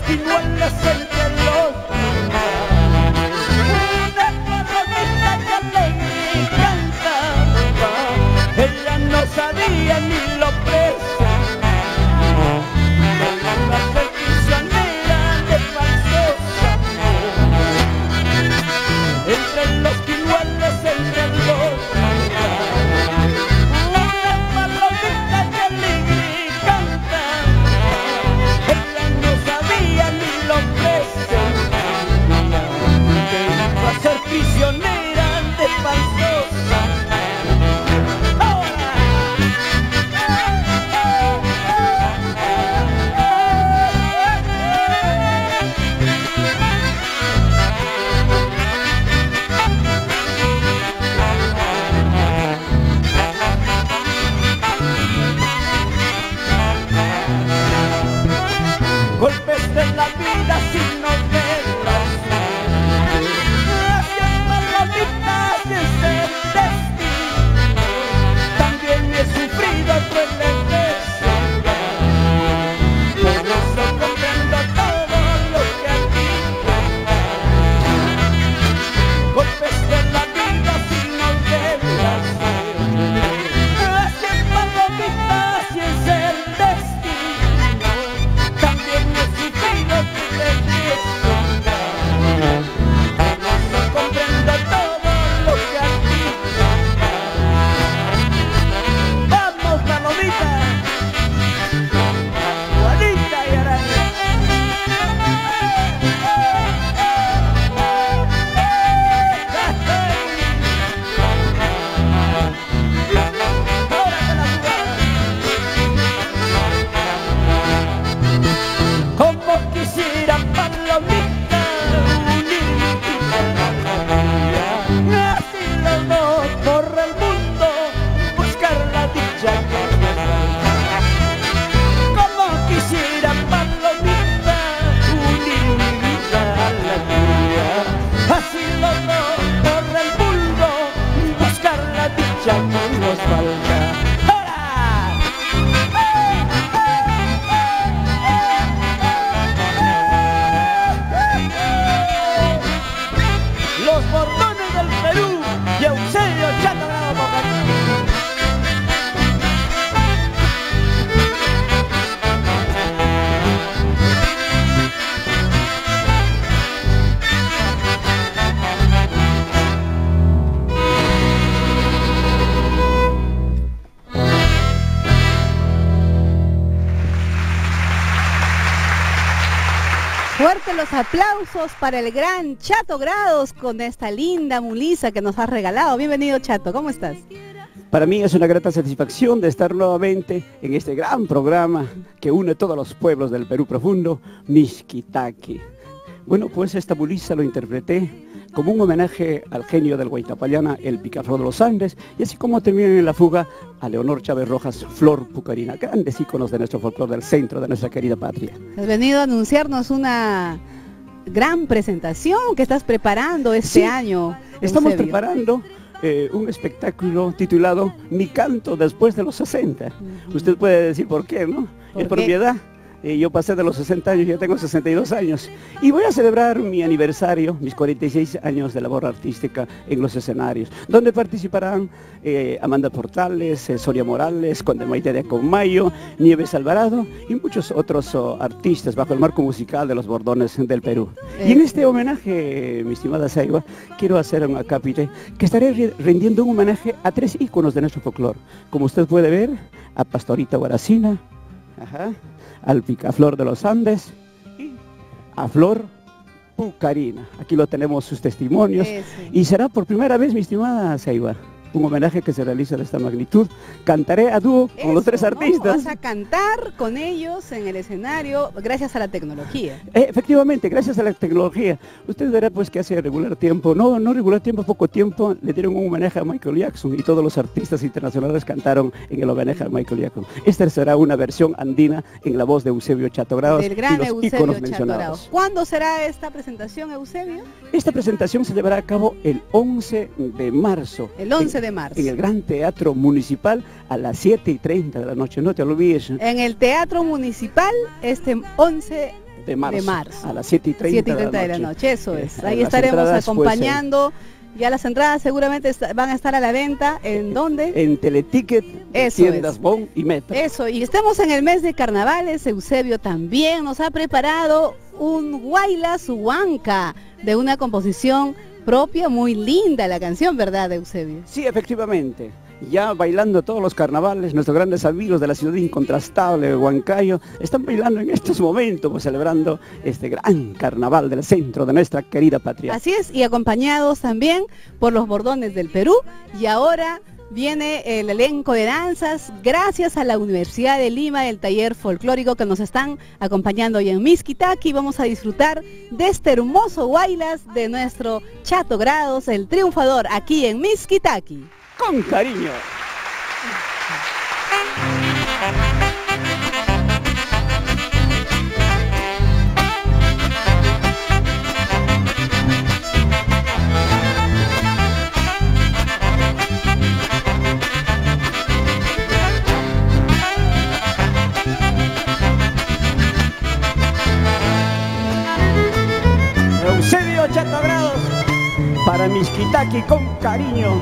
esquimuelas entre los una palomita que alegre cantaba, ella no sabía ni lo precio de la ser prisionera de falsos amores. Entre los esquimuelas entre los una palomita que alegre cantaba, ella no sabía ni lo precio que iba a ser prisionera de falsos golpes de la vida sin novelas, hacia palomitas de ser destino. También he sufrido crueles desventuras, por eso comprendo todo lo que aquí golpes de la vida sin novelas, hacia palomitas de ser destino. También he sufrido crueles desventuras, por eso comprendo todo lo que aquí vamos, palomita, Juanita y Araña. Ahora con la jugada. Como quisiera palomita unirme así los dos por el mundo buscar la dicha que me da. Como quisiera palomita unir mi vida a la tuya, así los dos por el mundo buscar la dicha que nos falta. Los bordones del Perú y Eusebio Chato Grado Mocarín. Fuerte los aplausos para el gran Chato Grados con esta linda mulisa que nos has regalado. Bienvenido, Chato, ¿cómo estás? Para mí es una grata satisfacción de estar nuevamente en este gran programa que une todos los pueblos del Perú profundo, Mixquitaqui. Bueno, pues esta mulisa lo interpreté como un homenaje al genio del Huaytapallana, el Picaflor de los Andes, y así como también en la fuga a Leonor Chávez Rojas, Flor Pucarina, grandes íconos de nuestro folclore del centro de nuestra querida patria. Has venido a anunciarnos una gran presentación que estás preparando este año. Estamos Eusebio. preparando un espectáculo titulado Mi canto después de los 60. Usted puede decir por qué, ¿no? ¿Por es por qué? mi edad. Yo pasé de los 60 años, ya tengo 62 años. Y voy a celebrar mi aniversario, mis 46 años de labor artística en los escenarios, donde participarán Amanda Portales, Soria Morales, Conde Maite de Acomayo, Nieves Alvarado y muchos otros artistas bajo el marco musical de los bordones del Perú. Y en este homenaje, mi estimada Saiba, quiero hacer un acápite que estaré rendiendo un homenaje a 3 íconos de nuestro folclore. Como usted puede ver, a Pastorita Guaracina, al Picaflor de los Andes y a Flor Pucarina. Aquí lo tenemos sus testimonios. Y será por primera vez, mi estimada Saiba, un homenaje que se realiza de esta magnitud. Cantaré a dúo con los 3 artistas. Vas a cantar con ellos en el escenario gracias a la tecnología. Efectivamente, gracias a la tecnología. Usted verá pues que hace regular tiempo, no regular tiempo, poco tiempo, le dieron un homenaje a Michael Jackson y todos los artistas internacionales cantaron en el homenaje a Michael Jackson. Esta será una versión andina en la voz de Eusebio Chato Grados Del gran y los Eusebio íconos Chato mencionados. Grados. ¿Cuándo será esta presentación, Eusebio? Esta presentación se llevará a cabo el 11 de marzo. El 11 de marzo. En el Gran Teatro Municipal a las 7:30 de la noche, no te olvides. En el Teatro Municipal, este 11 de marzo. De marzo. A las 7:30 7:30 de la noche, eso es. Ahí Las estaremos entradas, pues, acompañando. Ya las entradas seguramente van a estar a la venta. ¿En dónde? en Teleticket, Eso tiendas es. Bon y Metro. Eso, y estamos en el mes de carnavales. Eusebio también nos ha preparado un Huaylas Huanca de una composición propia, muy linda la canción, ¿verdad, Eusebio? Sí, efectivamente. Ya bailando todos los carnavales, nuestros grandes amigos de la ciudad incontrastable de Huancayo están bailando en estos momentos, pues, celebrando este gran carnaval del centro de nuestra querida patria. Así es, y acompañados también por los bordones del Perú. Y ahora viene el elenco de danzas, gracias a la Universidad de Lima, el taller folclórico que nos están acompañando hoy en Miskitaki. Vamos a disfrutar de este hermoso Huaylas de nuestro Chato Grados, el triunfador, aquí en Miskitaki. Con cariño. Eusebio Chato Grados, para Miskitaki con cariño.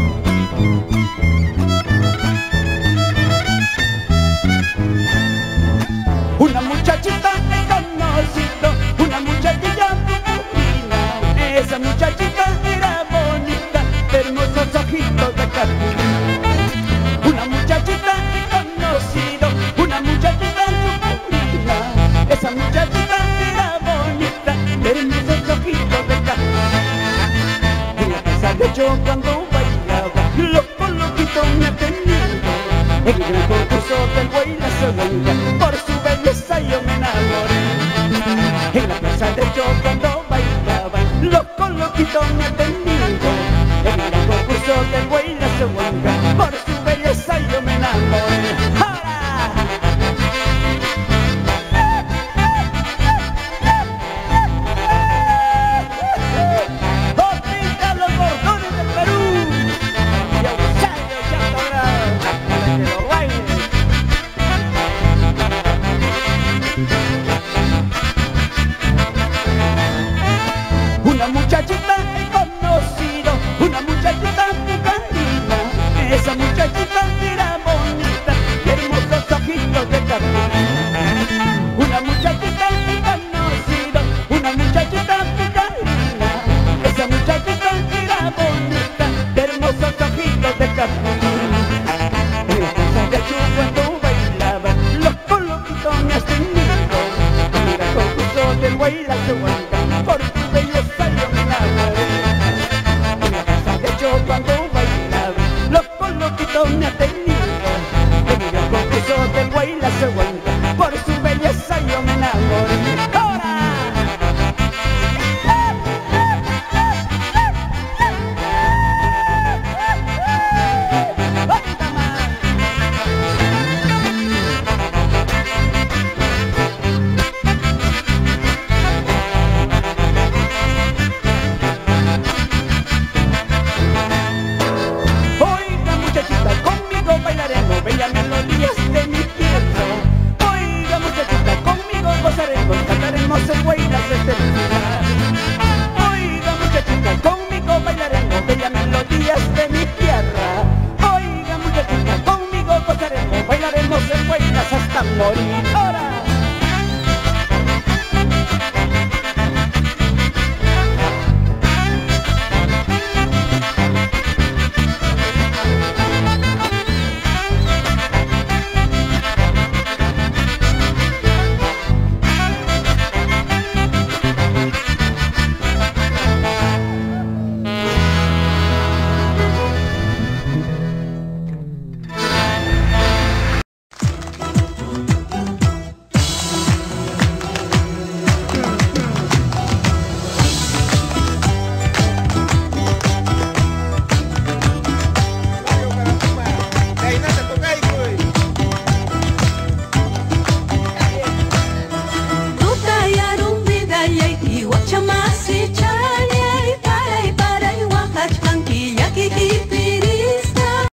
Una muchachita he conocido, una muchachilla pupilina. Esa muchachita era bonita, de hermosos ojitos de cartulina. Una muchachita he conocido, una muchachita pupilina. Esa muchachita era bonita, de hermosos ojitos de cartulina. En la casa de yo cuando bailaba, los coloquitos me atendiendo. En el gran concurso del Huaylas Huanca, por su belleza yo me enamoré. En la plaza de yo cuando bailaba, los coloquitos me atendiendo. En el gran concurso del Huaylas Huanca, por su belleza yo me enamoré. ¡Ahora! ¡Oh, pinta los bordones del Perú! Y a Eusebio Chato Grados, para que lo baile. Una muchachita he conocido, una muchachita pucarina. Esa muchachita era bonita, de hermosos ojitos de cartulina. Una muchachita he conocido, una muchachita pucarina. Esa muchachita era bonita, de hermosos ojitos de cartulina. En la casa de yo cuando bailaba, los coloquitos me has tenido. Mira el concurso del Huaylas Huanca.